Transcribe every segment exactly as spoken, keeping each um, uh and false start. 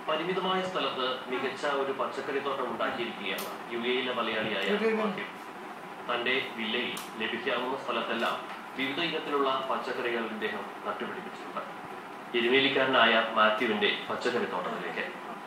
പരിമിതമായ സ്ഥലത്ത് മികച്ച ഒരു പച്ചക്കറിത്തോട്ടം ഉണ്ടാക്കിയിരിക്കുകയാണ് യു എയിലെ മലയാളിയായ മാത്യു. തന്റെ വില്ലയിൽ ലഭിക്കാവുന്ന സ്ഥലത്തെല്ലാം വിവിധ ഇനത്തിലുള്ള പച്ചക്കറികൾ ഇദ്ദേഹം നട്ടുപിടിപ്പിച്ചിട്ടുണ്ട്. എരുമേലിക്കാരനായ മാത്യുവിന്റെ പച്ചക്കറിത്തോട്ടത്തിലേക്ക്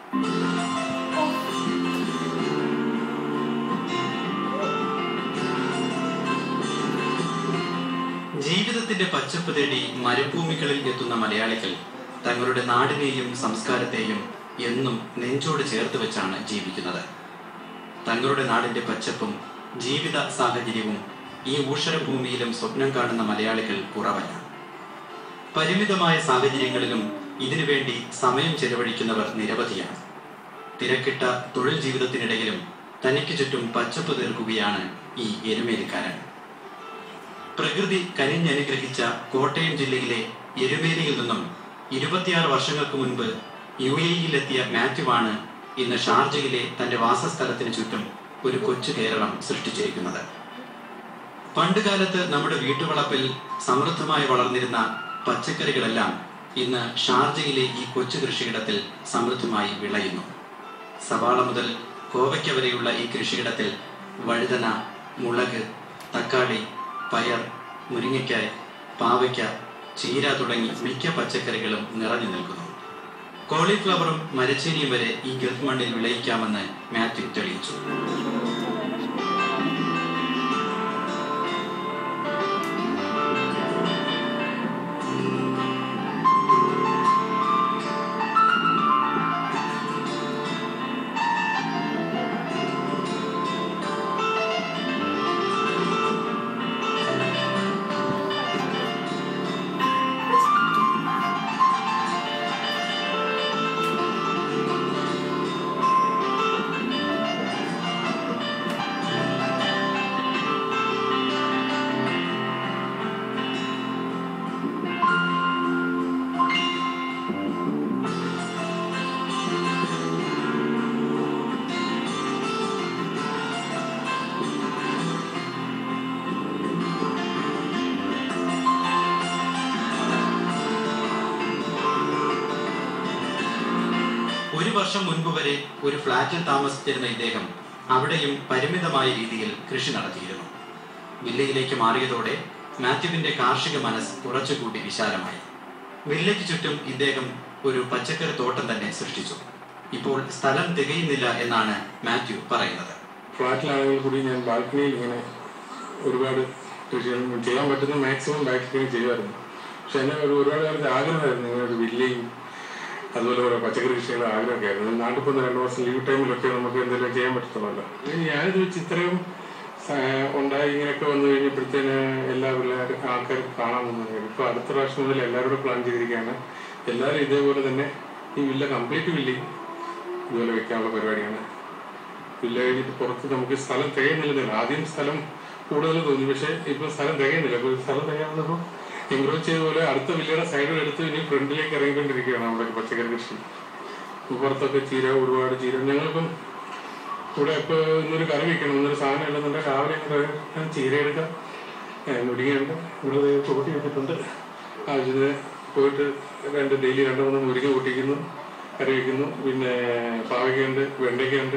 ജീവിതത്തിന്റെ പച്ചപ്പ് തേടി മരുഭൂമികളിൽ എത്തുന്ന മലയാളികൾ തങ്ങളുടെ നാടിനെയും സംസ്കാരത്തെയും എന്നും നെഞ്ചോട് ചേർത്ത് വെച്ചാണ് ജീവിക്കുന്നത്. തങ്ങളുടെ നാടിന്റെ പച്ചപ്പും ജീവിത സാഹചര്യവും ഈ ഊഷരഭൂമിയിലും സ്വപ്നം കാണുന്ന മലയാളികൾ കുറവല്ല. പരിമിതമായ സാഹചര്യങ്ങളിലും ഇതിനുവേണ്ടി സമയം ചെലവഴിക്കുന്നവർ നിരവധിയാണ്. തിരക്കിട്ട തൊഴിൽ ജീവിതത്തിനിടയിലും തനിക്ക് ചുറ്റും പച്ചപ്പ് തീർക്കുകയാണ് ഈ എരുമേലിക്കാരൻ. പ്രകൃതി കനിഞ്ഞനുഗ്രഹിച്ച കോട്ടയം ജില്ലയിലെ എരുമേലിയിൽ നിന്നും ഇരുപത്തിയാറ് വർഷങ്ങൾക്ക് മുൻപ് യു എയിലെത്തിയ മാത്യുവാണ് ഇന്ന് ഷാർജയിലെ തന്റെ വാസസ്ഥലത്തിന് ചുറ്റും ഒരു കൊച്ചു കേരളം സൃഷ്ടിച്ചിരിക്കുന്നത്. പണ്ടുകാലത്ത് നമ്മുടെ വീട്ടുവളപ്പിൽ സമൃദ്ധമായി വളർന്നിരുന്ന പച്ചക്കറികളെല്ലാം ഇന്ന് ഷാർജയിലെ ഈ കൊച്ചു കൃഷിയിടത്തിൽ സമൃദ്ധമായി വിളയുന്നു. സവാള മുതൽ കോവയ്ക്ക വരെയുള്ള ഈ കൃഷിയിടത്തിൽ വഴുതന, മുളക്, തക്കാളി, പയർ, മുരിങ്ങയ്ക്കായ്, പാവയ്ക്ക, ചീര തുടങ്ങി മിക്ക പച്ചക്കറികളും നിറഞ്ഞു നിൽക്കുന്നു. കോളിഫ്ലവറും മരച്ചീനിയും വരെ ഈ ഗൾഫ് മണ്ണിൽ വിളയിക്കാമെന്ന് മാത്യു തെളിയിച്ചു. ഒരു വർഷം മുൻപ് വരെ ഒരു ഫ്ലാറ്റിൽ താമസിച്ചിരുന്ന ഇദ്ദേഹം അവിടെയും പരിമിതമായ രീതിയിൽ കൃഷി നടത്തിയിരുന്നു. വില്ലയിലേക്ക് മാറിയതോടെ മാത്യുവിന്റെ കാർഷിക മനസ്സ് കുറച്ചുകൂടി വിശാലമായി. വില്ലയ്ക്ക് ചുറ്റും ഇദ്ദേഹം ഒരു പച്ചക്കറി തോട്ടം തന്നെ സൃഷ്ടിച്ചു. ഇപ്പോൾ സ്ഥലം തികയുന്നില്ല എന്നാണ് മാത്യു പറയുന്നത്. ഫ്ലാറ്റിലാണെങ്കിൽ കൂടി ഞാൻ ബാൽക്കണിയിൽ ഇങ്ങനെ ഒരുപാട് കൃഷികൾ ചെയ്യാൻ പറ്റുന്ന മാക്സിമം ബാൽക്കണി ചെയ്യുമായിരുന്നു. പക്ഷെ എന്നെ ഒരു ഒരുപാട് കാലത്ത് ആഗ്രഹമായിരുന്നു ഇങ്ങനെ ഒരു വില്ലയും അതുപോലെ ഓരോ പച്ചക്കറി കൃഷികളുടെ ആഗ്രഹമൊക്കെ ആയിരുന്നു. നാട്ടിൽ പോകുന്ന രണ്ട് വർഷം ലീവ് ടൈമിലൊക്കെ നമുക്ക് എന്തെങ്കിലും ചെയ്യാൻ പറ്റത്തുള്ളൂ. ഞാനിത് വെച്ച് ഇത്രയും ഉണ്ടായി ഇങ്ങനെയൊക്കെ വന്നു കഴിഞ്ഞപ്പോഴത്തേന് എല്ലാ പിള്ളേരും ആൾക്കാരും കാണാൻ വന്നു. ഇപ്പോൾ അടുത്ത പ്രാവശ്യം മുതൽ എല്ലാവരോടും പ്ലാൻ ചെയ്തിരിക്കുകയാണ്. എല്ലാവരും ഇതേപോലെ തന്നെ ഈ വില്ല കംപ്ലീറ്റ് വില്ലയും ഇതുപോലെ വെക്കാനുള്ള പരിപാടിയാണ്. വില്ല കഴിഞ്ഞിട്ട് പുറത്ത് നമുക്ക് സ്ഥലം തികയുന്നില്ല. ആദ്യം സ്ഥലം കൂടുതൽ തോന്നി, പക്ഷേ ഇപ്പോൾ സ്ഥലം തികയുന്നില്ല. അപ്പോൾ സ്ഥലം തികയാവുന്നപ്പോൾ ഇമ്പ്രൂവ് ചെയ്തതുപോലെ അടുത്ത വില്ലയുടെ സൈഡിൽ എടുത്ത് ഇനി ഫ്രണ്ടിലേക്ക് ഇറങ്ങിക്കൊണ്ടിരിക്കുകയാണ് നമ്മുടെ പച്ചക്കറി കൃഷി. പുറത്തൊക്കെ ചീര, ഒരുപാട് ചീര. ഞങ്ങളിപ്പം ഇവിടെ ഇപ്പോൾ ഇന്നൊരു കറി വയ്ക്കണം, ഇന്നൊരു സാധനം ഉണ്ടെന്നുണ്ടെങ്കിൽ രാവിലെ ഞാൻ ചീര എടുക്കാം. മുരിങ്ങയുണ്ട്, ഇവിടെ കൂട്ടി വെച്ചിട്ടുണ്ട്. ആവശ്യത്തിന് പോയിട്ട് രണ്ട് ഡെയിലി രണ്ട് മൂന്ന് മുരിങ്ങ കൂട്ടിക്കുന്നു, കറി വയ്ക്കുന്നു. പിന്നെ പാവയ്ക്കുണ്ട്, വെണ്ടയ്ക്കുണ്ട്.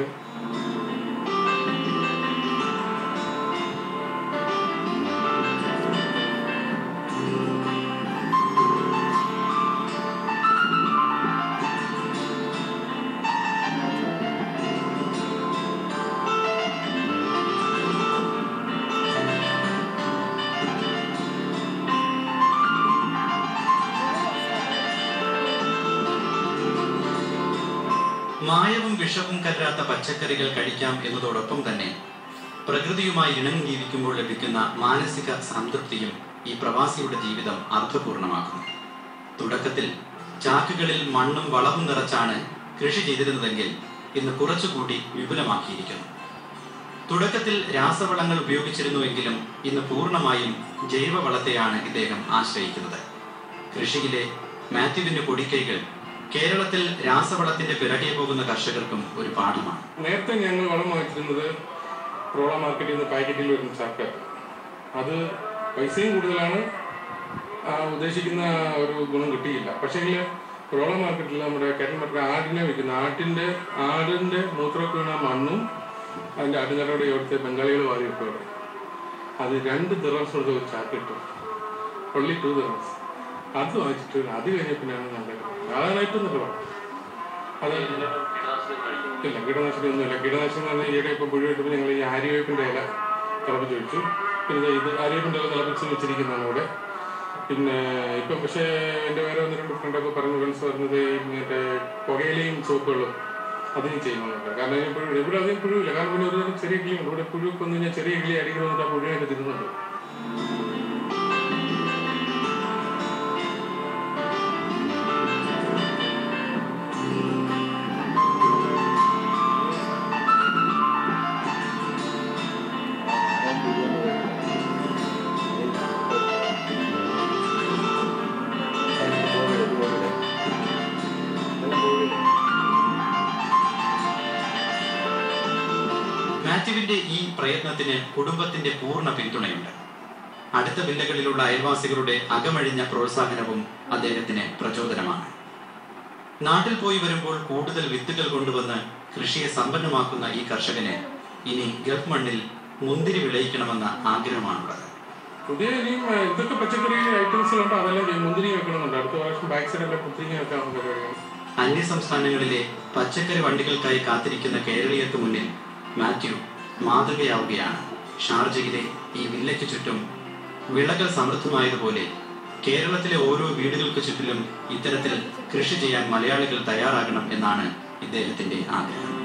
മായവും വിഷവും കലരാത്ത പച്ചക്കറികൾ കഴിക്കാം എന്നതോടൊപ്പം തന്നെ പ്രകൃതിയുമായി ഇണങ്ങി ജീവിക്കുമ്പോൾ ലഭിക്കുന്ന മാനസിക സംതൃപ്തിയും ഈ പ്രവാസിയുടെ ജീവിതം അർത്ഥപൂർണമാക്കുന്നു. തുടക്കത്തിൽ ചാക്കുകളിൽ മണ്ണും വളവും നിറച്ചാണ് കൃഷി ചെയ്തിരുന്നതെങ്കിൽ ഇന്ന് കുറച്ചുകൂടി വിപുലമാക്കിയിരിക്കുന്നു. തുടക്കത്തിൽ രാസവളങ്ങൾ ഉപയോഗിച്ചിരുന്നുവെങ്കിലും ഇന്ന് പൂർണ്ണമായും ജൈവവളത്തെയാണ് ഇദ്ദേഹം ആശ്രയിക്കുന്നത്. കൃഷിയിലെ മാത്യുവിന്റെ പൊടിക്കൈകൾ കേരളത്തിൽ രാസവളത്തിന്റെ പിറകെ പോകുന്ന കർഷകർക്കും ഒരു പാഠമാണ്. നേരത്തെ ഞങ്ങൾ വളം വാങ്ങിച്ചിരുന്നത് റോള മാർക്കറ്റിൽ നിന്ന് പാക്കറ്റിൽ വരുന്ന ചാക്ക്. അത് പൈസയും കൂടുതലാണ്, ഉദ്ദേശിക്കുന്ന ഒരു ഗുണം കിട്ടിയില്ല. പക്ഷേ റോള മാർക്കറ്റിൽ നമ്മുടെ കാറ്റൽ മാർക്കറ്റ് ആടിനെ വിൽക്കുന്ന ആട്ടിൻ്റെ ആടിൻ്റെ മൂത്രമൊക്കെ വീണ മണ്ണും അതിൻ്റെ ആട്ടുകാരോടെ ഇവിടുത്തെ ബംഗാളികൾ വാരി കിട്ടും. അത് രണ്ട് ദിറംസ് കൊടുത്ത് ഒരു ചാക്ക് കിട്ടും. Only two dirhams. അത് വാങ്ങിച്ചിട്ട് അത് കഴിഞ്ഞ പിന്നെയാണ് നല്ലത്. അതാണ് ഏറ്റവും നല്ലത്. അത് ഇല്ല, കീടനാശിനി ഒന്നുമില്ല. കീടനാശിനി എന്ന് പറഞ്ഞാൽ ഈയിടെ ഇപ്പം പുഴ കിട്ടുമ്പോൾ ഞങ്ങൾ ഈ ആര്യവേപ്പിൻ്റെ ഇല തിളപ്പിച്ച് വെച്ചു. പിന്നെ ഇത് ആര്യവേപ്പിൻ്റെ ഇല തിളപ്പിച്ച് വെച്ചിരിക്കുന്നതാണ് ഇവിടെ. പിന്നെ ഇപ്പം പക്ഷേ എൻ്റെ വേറെ ഒന്ന് രണ്ട് ഫ്രണ്ടൊക്കെ പറഞ്ഞു ഫ്രണ്ട്സ് പറഞ്ഞത് മറ്റേ പുകയിലയും സോപ്പുകളും അതിന് ചെയ്യുന്നുണ്ട്. കാരണം പുഴു ഇവിടെ അധികം പുഴുവില്ല. കാരണം പിന്നെ ഒരു ചെറിയ കിളിയുണ്ട്. ഇവിടെ പുഴുക്ക് വന്നു കഴിഞ്ഞാൽ ചെറിയ കിളി അടിക്കണമെന്നിട്ട് ആ പുഴുവിനെ തിരുന്നുണ്ട്. മാത്യുവിന്റെ ഈ പ്രയത്നത്തിന് കുടുംബത്തിന്റെ പൂർണ്ണ പിന്തുണയുണ്ട്. അടുത്ത വില്ലകളിലുള്ള അയൽവാസികളുടെ അകമഴിഞ്ഞ പ്രോത്സാഹനവും അദ്ദേഹത്തിന് പ്രചോദനമാണ്. നാട്ടിൽ പോയി വരുമ്പോൾ കൂടുതൽ വിത്തുകൾ കൊണ്ടുവന്ന് കൃഷിയെ സമ്പന്നമാക്കുന്ന ഈ കർഷകന് ഇനി ഗൾഫ് മണ്ണിൽ മുന്തിരി വിളയിക്കണമെന്ന ആഗ്രഹമാണുള്ളത്. പുതിയ ഇനിയും ഇതൊക്കെ പച്ചക്കറി ഐറ്റംസുകളുണ്ട്. അതെല്ലാം മുന്തിരി വെക്കണമെന്നുണ്ട്. അടുത്ത പ്രാവശ്യം ബാക്ക് സൈഡെല്ലാം മുന്തിരി വെക്കാമെന്ന് പരിപാടിയാണ്. അന്യ സംസ്ഥാനങ്ങളിലെ പച്ചക്കറി വണ്ടികൾക്കായി കാത്തിരിക്കുന്ന കേരളീയർക്ക് മുന്നിൽ മാത്യു മാതൃകയാവുകയാണ്. ഷാർജയിലെ ഈ വില്ലയ്ക്ക് ചുറ്റും വിളകൾ സമൃദ്ധമായതുപോലെ കേരളത്തിലെ ഓരോ വീടുകൾക്ക് ചുറ്റിലും ഇത്തരത്തിൽ കൃഷി ചെയ്യാൻ മലയാളികൾ തയ്യാറാകണം എന്നാണ് ഇദ്ദേഹത്തിന്റെ ആഗ്രഹം.